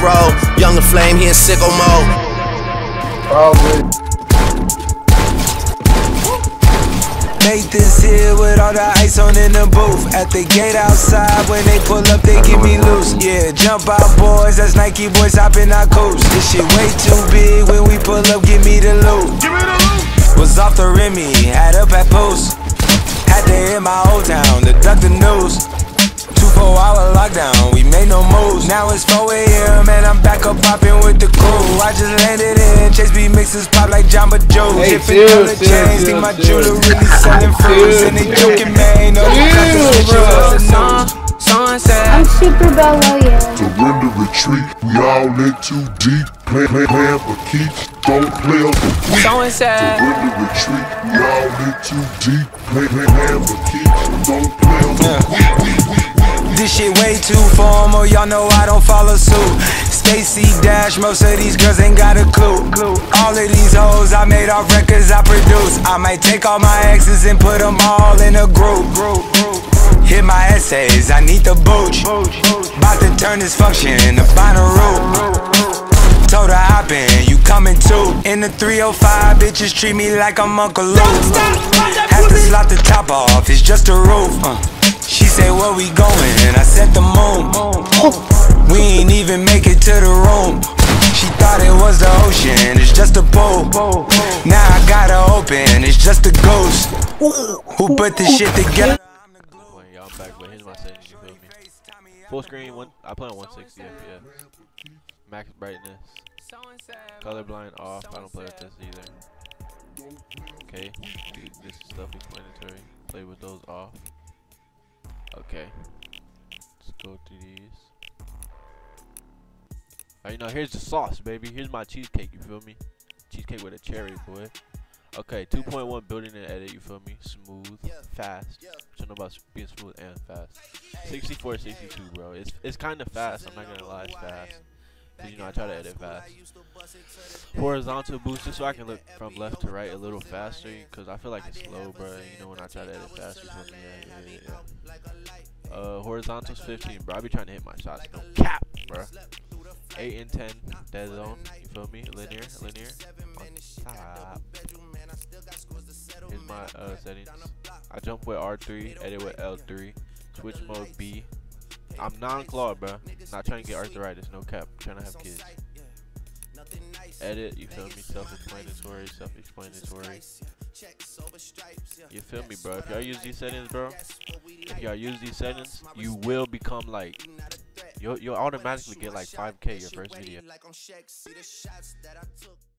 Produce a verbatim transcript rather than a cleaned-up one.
road. Younger Flame, he in sicko mode. Probably. Make this here with all the ice on in the booth. At the gate outside, when they pull up, they give me loose. Yeah, jump out, boys. That's Nike boys hopping our coast. This shit way too big. When we pull up, give me the loot. Give me the loot. Was off the Remy, had up at post. Had to hit my old town to duck the news. Two four hour lockdown, we made no moves. Now it's four A M and I'm back up popping with the crew. I just landed in Chase B mixes pop like Jamba Joe. Hey, Different color chains, think my jewelry really selling fruits. And they joking, man, no I'm super bellow, yeah. Surrender, retreat, we all in too deep. Plan, plan, plan for keeps, don't play up for weak. Surrender, retreat, we all in too deep. Plan, plan, plan for keeps, don't play up for weak. This shit way too formal, y'all know I don't follow suit. Stacy Dash, most of these girls ain't got a clue. All of these hoes I made off records I produce. I might take all my exes and put them all in a group. Hit my essays, I need the booch. About to turn this function into Bonnaroo. Told her hop in, you coming too. In the three oh five, bitches treat me like I'm Uncle Luke. Have to slot the top off, it's just a roof. uh. She said, where we going? And I said the moon. We ain't even make it to the room. She thought it was the ocean, it's just a pool. Now I gotta open, it's just a ghost. Who put this shit together? Y'all back, but here's my settings, you feel me? Full screen, one. I play on one sixty F P S. Max brightness. Colorblind off. I don't play with this either. Okay, this is self-explanatory. Play with those off. Okay, let's go through these. Alright, you know, here's the sauce, baby. Here's my cheesecake, you feel me? Cheesecake with a cherry, boy. Okay, two point one building and edit, you feel me? Smooth, fast. I know about being smooth and fast. sixty-four, sixty-two, bro. It's it's kind of fast. I'm not gonna lie, it's fast. Cause, you know, I try to edit fast. Horizontal booster, so I can look from left to right a little faster. Cause I feel like it's slow, bro. You know, when I try to edit fast, you feel me? Yeah, yeah, yeah. Uh, horizontal's fifteen, bro. I be trying to hit my shots. No cap, bro. eight and ten, dead zone. You feel me? Linear, linear. On top. Here's my uh, settings. I jump with R three, edit with L three, switch mode B. I'm non-clawed, bro. Not trying to get arthritis, no cap. I'm trying to have kids. Edit, you feel me? Self-explanatory, self-explanatory. You feel me, bro? If y'all use these settings, bro, if y'all use these settings, you will become like, you'll, you'll automatically get like five K your first video.